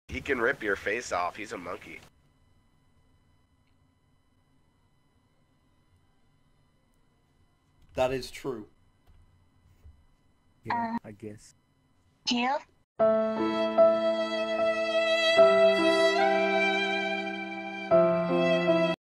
He can rip your face off. He's a monkey. That is true. Yeah, I guess. Here.